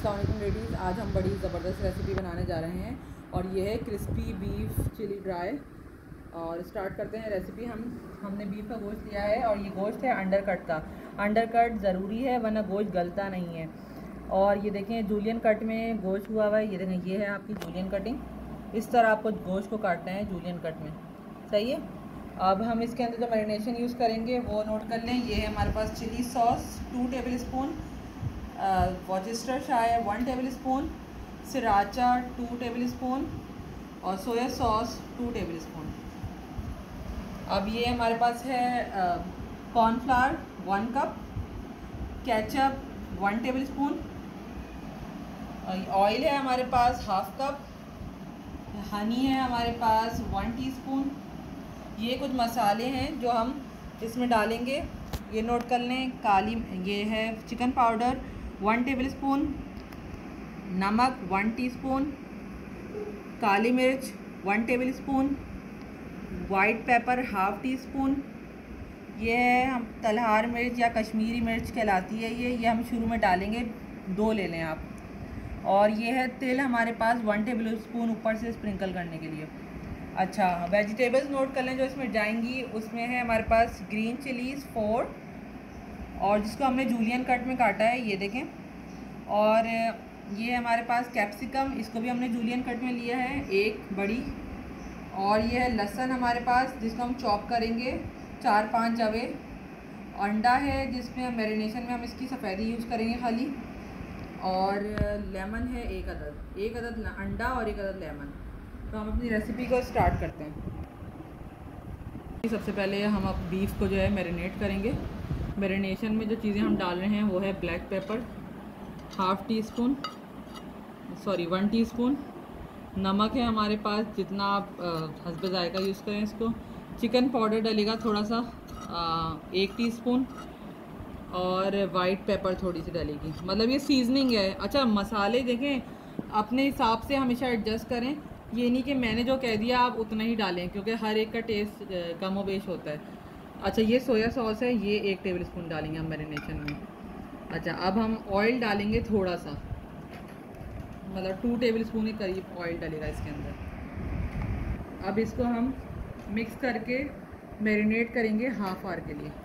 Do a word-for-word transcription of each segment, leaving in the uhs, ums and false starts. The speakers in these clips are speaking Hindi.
अस्सलाम वालेकुम लेडीज़, आज हम बड़ी ज़बरदस्त रेसिपी बनाने जा रहे हैं और ये है क्रिस्पी बीफ चिली ड्राई। और स्टार्ट करते हैं रेसिपी। हम हमने बीफ का गोश्त लिया है और ये गोश्त है अंडर कट का। अंडर कट ज़रूरी है वरना गोश्त गलता नहीं है। और ये देखें जूलियन कट में गोश्त हुआ हुआ है। ये देखें ये है आपकी जूलियन कटिंग। इस तरह आपको गोश्त को काटना है जूलियन कट में, सही है। अब हम इसके अंदर जो मैरिनेशन यूज़ करेंगे वो नोट कर लें। ये है हमारे पास chilli sauce two tablespoon, Worcestershire one tablespoon, sriracha two tablespoon और soya sauce two tablespoon. अब ये हमारे पास है cornflour one cup, ketchup one tablespoon, oil है हमारे पास हाफ कप, हनी है हमारे पास वन टीस्पून। ये कुछ मसाले हैं जो हम इसमें डालेंगे, ये नोट कर लें। काली ये है chicken powder one tablespoon, नमक वन टीस्पून, काली मिर्च one tablespoon, white pepper half teaspoon. ये है हम तलहार मिर्च या कश्मीरी मिर्च कहलाती है ये ये हम शुरू में डालेंगे, दो ले लें आप। और ये है तिल हमारे पास वन टेबल स्पून ऊपर से स्प्रिंकल करने के लिए। अच्छा, वेजिटेबल्स नोट कर लें जो इसमें जाएंगी। उसमें है हमारे पास ग्रीन चिलीज़ फोर, और जिसको हमने जूलियन कट में काटा है, ये देखें। और ये हमारे पास कैप्सिकम, इसको भी हमने जूलियन कट में लिया है, एक बड़ी। और ये है लहसुन हमारे पास जिसको हम चॉप करेंगे, चार पांच जवे। अंडा है जिसमें हम मैरिनेशन में हम इसकी सफ़ेदी यूज़ करेंगे खाली। और लेमन है एक अदद, एक अदद अंडा और एक अदद लेमन। तो हम अपनी रेसिपी को स्टार्ट करते हैं। सबसे पहले हम अब बीफ को जो है मैरिनेट करेंगे। मैरिनेशन में जो चीज़ें हम डाल रहे हैं वो है black pepper half teaspoon, sorry one teaspoon. नमक है हमारे पास जितना आप हस्बे जायका यूज़ करें इसको। चिकन पाउडर डलेगा थोड़ा सा, आ, एक टीस्पून। और वाइट पेपर थोड़ी सी डलेगी, मतलब ये सीजनिंग है। अच्छा, मसाले देखें अपने हिसाब से हमेशा एडजस्ट करें, ये नहीं कि मैंने जो कह दिया आप उतना ही डालें, क्योंकि हर एक का टेस्ट कम व बेश होता है। अच्छा, ये सोया सॉस है, ये एक टेबल स्पून डालेंगे हम मैरिनेशन में। अच्छा, अब हम ऑयल डालेंगे थोड़ा सा, मतलब टू टेबल स्पून के करीब ऑयल डलेगा इसके अंदर। अब इसको हम मिक्स करके मैरिनेट करेंगे हाफ आवर के लिए।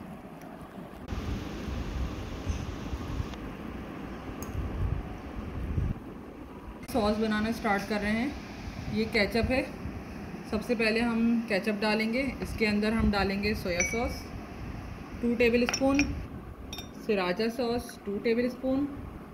सॉस बनाना स्टार्ट कर रहे हैं। ये केचप है, सबसे पहले हम केचप डालेंगे। इसके अंदर हम डालेंगे soya sauce two tablespoon, sriracha sauce two tablespoon,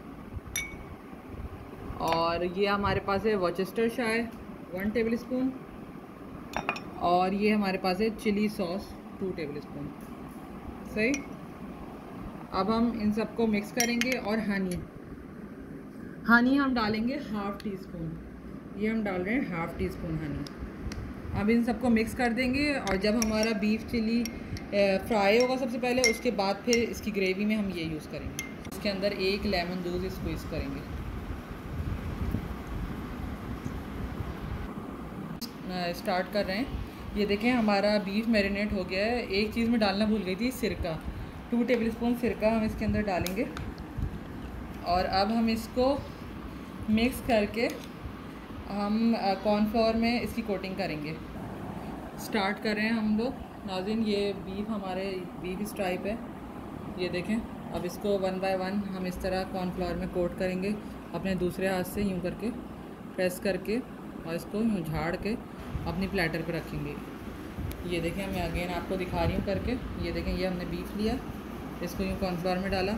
और ये हमारे पास है वॉचेस्टर शायर वन टेबल स्पून, और ये हमारे पास है chilli sauce two tablespoon, सही। अब हम इन सबको मिक्स करेंगे। और हनी हनी हम डालेंगे हाफ़ टी स्पून, ये हम डाल रहे हैं हाफ़ टी स्पून हनी। अब इन सबको मिक्स कर देंगे। और जब हमारा बीफ चिली फ्राई होगा सबसे पहले, उसके बाद फिर इसकी ग्रेवी में हम ये यूज़ करेंगे। इसके अंदर एक लेमन जूस स्क्वीज़ करेंगे। स्टार्ट कर रहे हैं। ये देखें हमारा बीफ मैरिनेट हो गया है। एक चीज़ में डालना भूल गई थी, सिरका टू टेबल स्पून सिरका हम इसके अंदर डालेंगे। और अब हम इसको मिक्स करके हम कॉर्नफ्लोर में इसकी कोटिंग करेंगे। स्टार्ट कर रहे हैं हम लोग। नाज़रीन, ये बीफ हमारे बीफ स्ट्राइप है, ये देखें। अब इसको वन बाय वन हम इस तरह कॉर्नफ्लोर में कोट करेंगे, अपने दूसरे हाथ से यूँ करके प्रेस करके, और इसको यूँ झाड़ के अपनी प्लेटर पे रखेंगे। ये देखें, मैं अगेन आपको दिखा रही हूँ करके। ये देखें, ये हमने बीफ लिया, इसको यूँ कॉर्नफ्लोर में डाला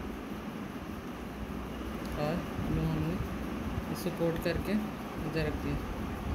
और यूँ हमने इसको कोट करके इधर रख दिया।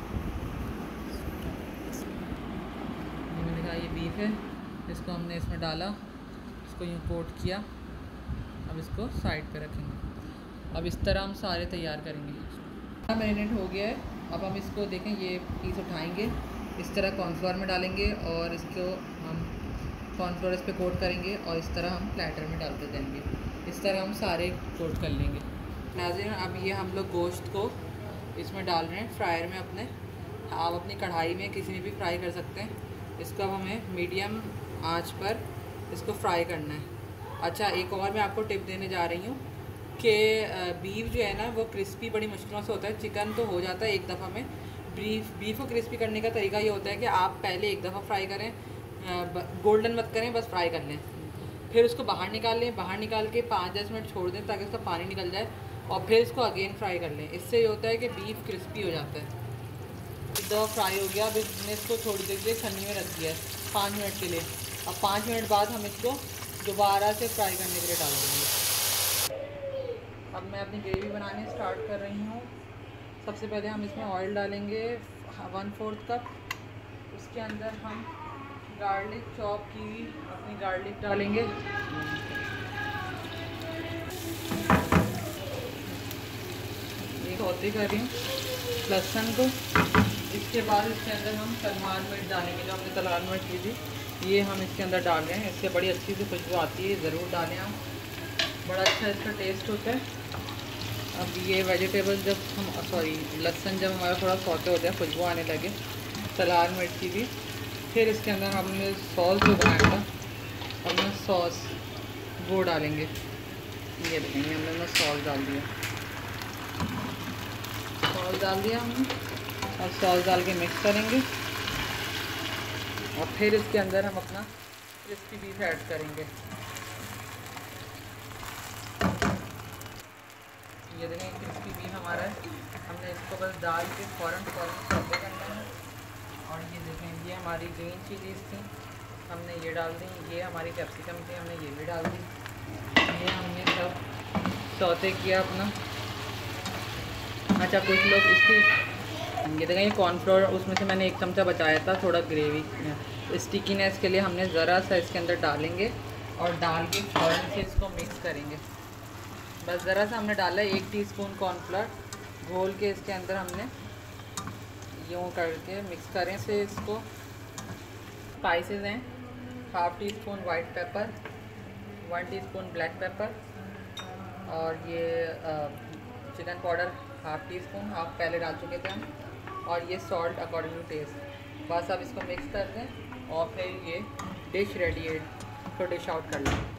मैंने कहा ये बीफ है, इसको हमने इसमें डाला, इसको यूँ कोट किया। अब इसको साइड पे रखेंगे। अब इस तरह हम सारे तैयार करेंगे। मैरिनेट हो गया है। अब हम इसको देखें, ये पीस उठाएंगे, इस तरह कॉर्नफ्लोर में डालेंगे और इसको हम कॉर्नफ्लोर इस पर कोट करेंगे और इस तरह हम प्लेटर में डालते जाएंगे। इस तरह हम सारे कोट कर लेंगे। नाज़रीन, अब ये हम लोग गोश्त को इसमें डाल रहे हैं फ्रायर में अपने। आप अपनी कढ़ाई में किसी में भी फ्राई कर सकते हैं। इसको अब हमें मीडियम आंच पर इसको फ्राई करना है। अच्छा, एक और मैं आपको टिप देने जा रही हूँ। कि बीफ जो है ना वो क्रिस्पी बड़ी मुश्किलों से होता है। चिकन तो हो जाता है एक दफ़ा में। बीफ बीफ को क्रिस्पी करने का तरीका ये होता है कि आप पहले एक दफ़ा फ्राई करें, गोल्डन मत करें, बस फ्राई कर लें, फिर उसको बाहर निकाल लें, बाहर निकाल के पाँच दस मिनट छोड़ दें ताकि उसका पानी निकल जाए, और फिर इसको अगेन फ्राई कर लें। इससे ये होता है कि बीफ क्रिस्पी हो जाता है। एक दफ़ा फ्राई हो गया, अब इसने इसको थोड़ी देर के लिए छन्नी में रख दिया है पाँच मिनट के लिए। अब पाँच मिनट बाद हम इसको दोबारा से फ्राई करने के लिए डाल देंगे। अब मैं अपनी ग्रेवी बनाने स्टार्ट कर रही हूँ। सबसे पहले हम इसमें ऑयल डालेंगे वन फोर्थ कप। उसके अंदर हम गार्लिक चॉप की हुई अपनी गार्लिक डालेंगे। ये होती कर रही हूँ लहसुन को। इसके बाद इसके अंदर हम तलवार मिर्च डालेंगे, जो हमने तलवार मिर्च ली थी, ये हम इसके अंदर डाल रहे हैं। इससे बड़ी अच्छी सी खुशबू आती है, ज़रूर डालें आप, बड़ा अच्छा इसका टेस्ट होता है। अब ये वेजिटेबल जब हम सॉरी लहसुन जब हमारा थोड़ा सौते हो जाए, खुशबू आने लगे तलवार मिर्च की भी, फिर इसके अंदर हमने सॉस जो बनाया था, हमने सॉस वो डालेंगे। ये देखेंगे हमने सॉस डाल दिया, सॉस डाल दिया हमने, और सॉस डाल के मिक्स करेंगे। और फिर इसके अंदर हम अपना क्रिस्पी बीफ ऐड करेंगे। ये देखें क्रिस्पी बीफ हमारा है, हमने इसको बस डाल के फ़ौरन फ़ौरन सौते करना है। और ये देखें ये हमारी ग्रीन चिलीज़ थी, हमने ये डाल दी। ये हमारी कैप्सिकम थी, हमने ये भी डाल दी। ये हमने सब सौते किया अपना। अच्छा, कुछ लोग इसकी ये देखें ये कॉर्नफ्लोर, उसमें से मैंने एक चमचा बचाया था, थोड़ा ग्रेवी स्टिकीनेस के लिए हमने ज़रा सा इसके अंदर डालेंगे, और डाल के फ़ौरन से इसको मिक्स करेंगे। बस ज़रा सा हमने डाला है, एक टीस्पून कॉर्नफ्लोर घोल के इसके अंदर हमने यूँ करके मिक्स करें से इसको। स्पाइसेस हैं half teaspoon white pepper, one teaspoon black pepper, और ये chicken powder half teaspoon, half पहले डाल चुके थे हम, और ये सॉल्ट अकॉर्डिंग टू टेस्ट। बस अब इसको मिक्स कर दें और फिर ये डिश रेडी है, तो डिश आउट कर लें।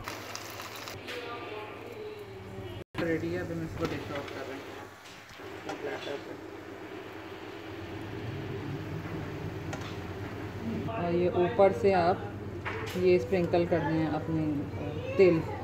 रेडी है, अभी हम इसको डिश आउट कर रहे हैं प्लेटर पे। और ये ऊपर से आप ये स्प्रिंकल कर दें अपने तेल।